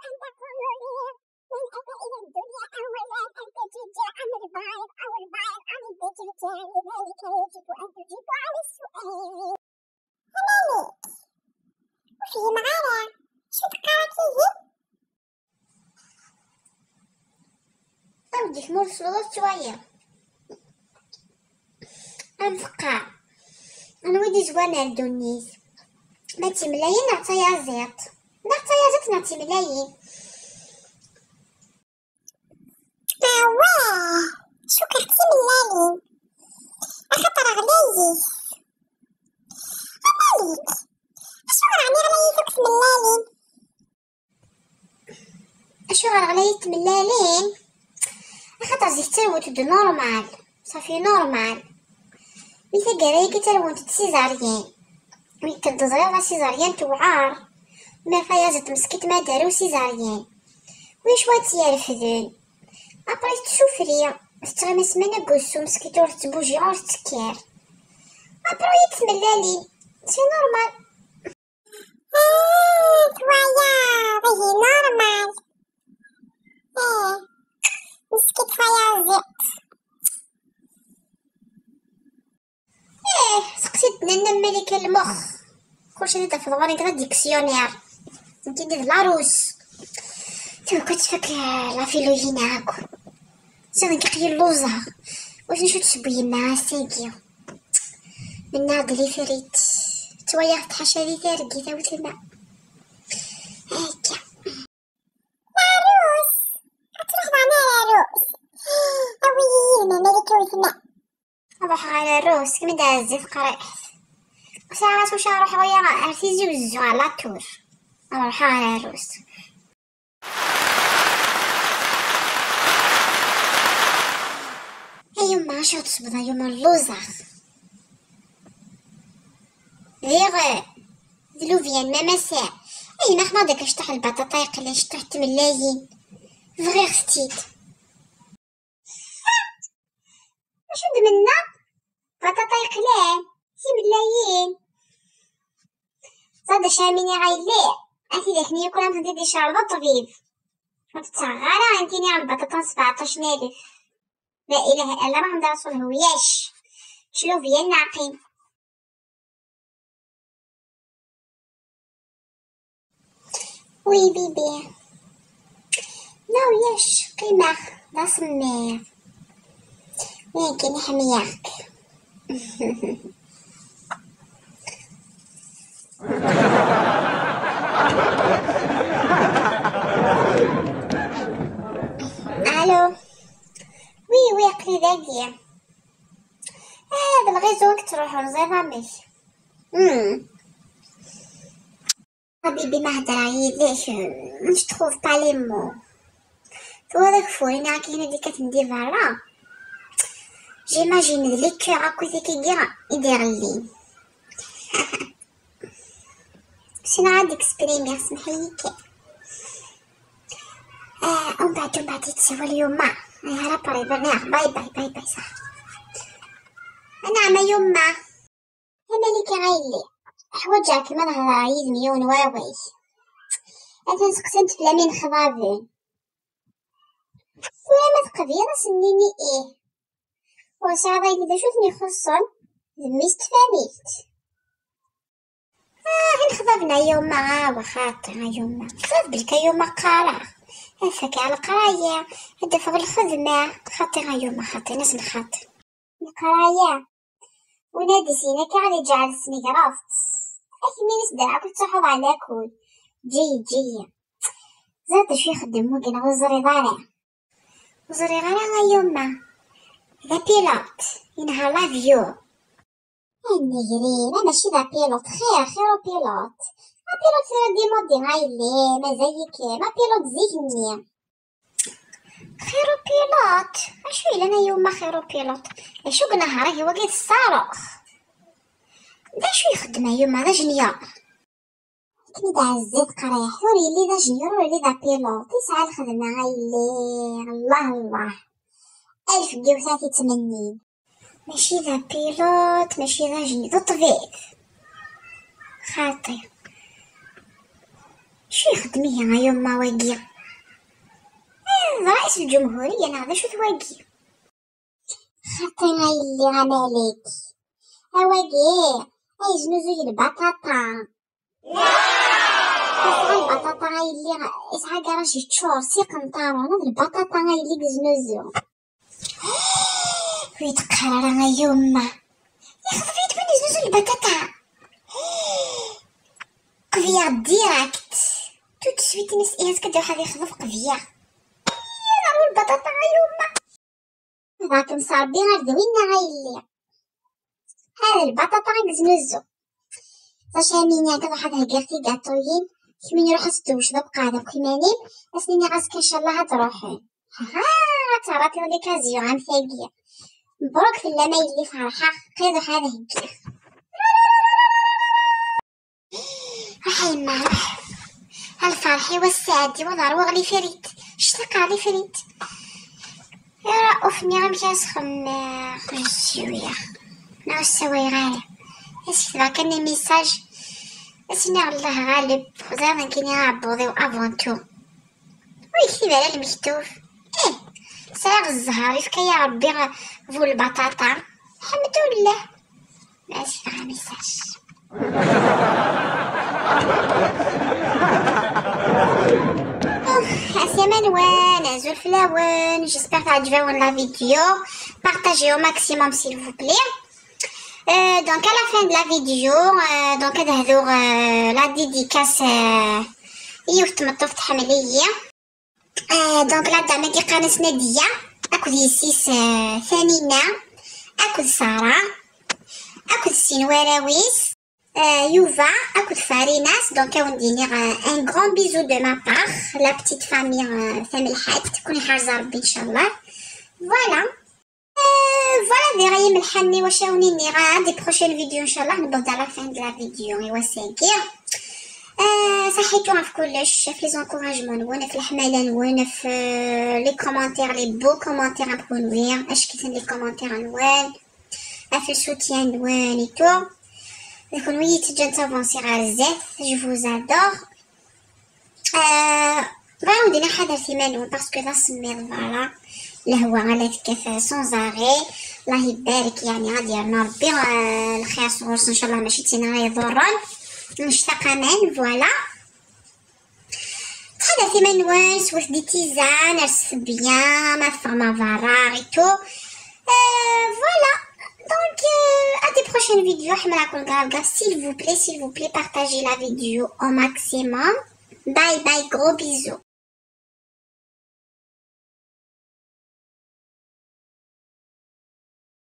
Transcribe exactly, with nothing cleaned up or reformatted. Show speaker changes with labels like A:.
A: أن تقولوا لي من أتى إلى الدنيا أولا أن تجد عن البعض أو البعض عن الدجاجة، لذلك يجب أن تجيب على السؤال. هنالك وفي معانا شو تقرأتيه؟
B: أوديك مور الصوت شوية. أنفقع أنا ودي زوانة الدنيس نعطي ملايين نعطيها زيت نعطيها زيت نعطي ملايين.
A: أواه شو كرتي ملالي أخطر غليز مالك أشو غرعني غليتك ملالي
B: أشو غرغليت ملالين خاطر زيك تروت دو نورمال صافي نورمال ميتا قرايكي تروت سيزاريان مي كدزريغ سيزاريان توعار ما فيازت مسكت ما دارو سيزاريان ويش واد سيارفدون ابري تشوفريا تتغمس من قصو مسكت ور تبوجي ور تكير ابري يتملالي سي نورمال.
A: اه تويا هي نورمال ايه مسكت فيازت
B: ايه سقسيتنا انا ملك المخ كلشي هذا في ضواني كذا ديكسيونير انتي دير لاروس تو كنت فاكره لا فيلوجي ناكو سون كيقي اللوزه واش نشوف تشبي مع ساكيو من ناض لي فريت تويا تحشى لي تارقي تاوت الماء هكا
A: لاروس أتروح معنا لاروس اوي انا ملك وثناء
B: نروح على الروس كما داز قريح وساعات واش نروح ويا عرفتي زوزو على طور نروح على الروس. يما شو تصبدا يما اللوزخ غير دلوفيان ما مساء اي ما خنا داك شطح البطاطا يقلي شطح تملايين فغير ختيت اش ود منا بطاطا يقلي سي ملايين زاد شاميني غايلي انتي داك نيا كلها تدي شاربه طبيب وتتصغرى انتي نيا البطاطا سبعطاش ألف لا اله الا الله محمد رسول الله وياش شلو فيا الناقين. وي بيبي نو ياش قيمة لا سمير وين كاين حمياك الو وي وي قلي داكيا هذا الغيزو وقت تروحو نزير ميش امم حبيبي ما هدراي ليش مش تخوف بالي مو تو هذاك فوري انا كاينه اللي كتندير برا جيماجين لي كو عاكوتي كيدير يدير لي شنو عاد اكسبريمير سمحيلي كي اه ومن بعد ومن بعد يتسوى اليوم ما يا ربي برناغ باي باي باي باي صح انا ما يوم ما انا اللي كغايلي حواجاك ما نهضر عيد مليون واوي انت سقسمت في لامين خضابين ولا ما تقبينا سنيني ايه واش عضايد اذا شوفني خصن زميست فاميلت اه نخضبنا يوم ما وخاطر يوم ما خذ بالك يوم ما قارع هفاك على القرايه هدا فوق الخدمه خاطر يوم ما خاطر ناس نخاطر القرايه ونادي سينا كاع جعل سني عرفت اكي مين سدع كنت صحاب على كل جي جي زاد شو يخدم وقنا وزري ضارع وزري غير يوم ذا بيلوت ينهار لافيو النجري ما ماشي ذا بيلوت خير خير بيلوت ما بيلوت ديما دي غايلي ما زيك ما بيلوت ذهني خير بيلوت اشو لنا يوم خير بيلوت اشو قلنا هراهي وقت الصاروخ دا شو يخدم يوم هذا جنيا كني دا عزيت قرايح وري لي دا جنيور وري ذا بيلوت يسعى الخدمة غايلي الله الله ألف جوثاتي تمنين ماشي ذا بيلوت ماشي ذا جني ذا طبيب خاطر شو يخدمي هنا يما واقي رئيس الجمهورية نهضر شو ثواقي خاطينا يلي غمالك اواقي اي جنوزو البطاطا اسعى البطاطا يلي اسعى كراجي تشور سي قنطار وانا البطاطا يلي جنوزو ويتقرر انا يما ياخذ فيت من جنوزو البطاطا قفيا ديراكت توت سويت ناس ايهات كدير هذا ياخذ في قفيا يلا البطاطا يما راكم صابين غدوينا غايلي هذا البطاطا غنزنزو فشاميني هكا واحد هكاختي كاطوين كمين روح تدوش دوك قاعدة كيمانيم اسنيني غاسك ان شاء الله هتروحين ها ترات ليكازيو عام ثاقية مبروك في اللما يلي فرحة قيدو هذا هكا روح يما روح هالفرحي والسعادة وضروا غلي فريد شتاق لي فريد يا رأوفني غمشي اسخن خرج شوية ناو السواي غالب اسكت كاني ميساج اسني الله غالب وزادا كيني عبوضي وافونتو ويكتب على المكتوب ايه ساغ الزهر يفكا يا ربي فول البطاطا الحمد لله ماشي غا ميساج Manouane, Azul Flawen, j'espère que tu as la vidéo. Partagez au maximum s'il vous plaît. Euh, donc à la fin de la vidéo, euh, donc euh, la dédicace يوفت مطوفت حملية. Euh, donc la dame qui قانس نادية أكل يسيس ثانينا أكل سارة أكل سينواراويس Euh, Yuva, écoute Farinas, donc on dit un grand bisou de ma part, la petite famille famille Hat, qu'on est hazard Inch'Allah. Voilà. Euh, voilà, derrière me l'hanni wa shaouni nira des prochaines vidéos Inch'Allah, nous à la fin de la vidéo et wa seguir. Euh, صحيتو في كلش في les encouragements وانا في الحملة وانا في les commentaires les beaux commentaires نبغوا نوير اش كيتن les commentaires نوان في السوتيان نوان et tout. Donc oui, tu viens de s'avancer à Z, je vous adore. Euh, voilà, on dit نحضر في منو parce que là سمير voilà لهو على كيف sans arrêt الله يبارك يعني غادي يرنا ربي الخير صغورس ان شاء الله ماشي تينا يضرن نشتاق امان فوالا تحضر في منو سويت دي تيزان ارسف بيان ما فما فراغ et tout. Euh, voilà. Donc, euh, à des prochaines vidéos, s'il vous plaît, s'il vous plaît, partagez la vidéo au maximum. Bye bye, gros bisous.